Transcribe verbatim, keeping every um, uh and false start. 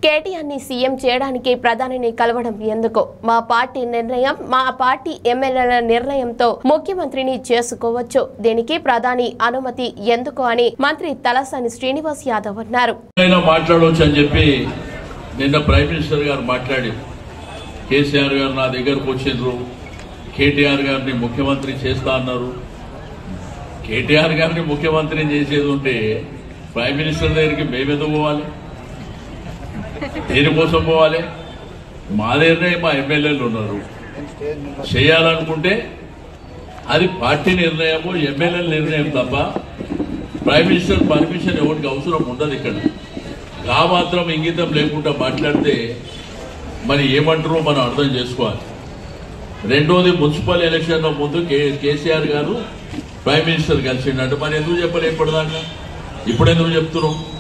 కేటీఆర్ ని సీఎం చేయడానికి ప్రధానిని కలవడం ఎందుకు? మా పార్టీ నిర్ణయం, మా పార్టీ ఎమ్మెల్యేల నిర్ణయంతో ముఖ్యమంత్రిని చేసుకోవచ్చు. దీనికి ప్రధాని అనుమతి ఎందుకు అని మంత్రి తలసాని శ్రీనివాస్ యాదవ్ అన్నారు. మాట్లాడవచ్చు అని చెప్పి నిన్న ప్రైమ్ మినిస్టర్ గారు మాట్లాడి కేసీఆర్ గారు నా దగ్గరకు వచ్చిండ్రు, కేటీఆర్ గారిని ముఖ్యమంత్రి చేస్తా అన్నారు. కేటీఆర్ గారిని ముఖ్యమంత్రిని చేసేది ఉంటే ప్రైమ్ మినిస్టర్ దగ్గరికి మేమెందుకు పోవాలి? దేనికోసం పోవాలి? మా దగ్గరనే మా ఎమ్మెల్యేలు ఉన్నారు. చేయాలనుకుంటే అది పార్టీ నిర్ణయము, ఎమ్మెల్యేల నిర్ణయం తప్ప ప్రైమ్ మినిస్టర్ పర్మిషన్ ఎవరికి అవసరం ఉండదు. ఇక్కడ ఆ మాత్రం ఇంగితం లేకుండా మాట్లాడితే మరి ఏమంటారో మనం అర్థం చేసుకోవాలి. రెండోది, మున్సిపల్ ఎలక్షన్ ముందు కేసీఆర్ గారు ప్రైమ్ మినిస్టర్ కలిసిండంటే మరి ఎందుకు చెప్పలే ఇప్పటిదాకా? ఇప్పుడు ఎందుకు చెప్తున్నాం?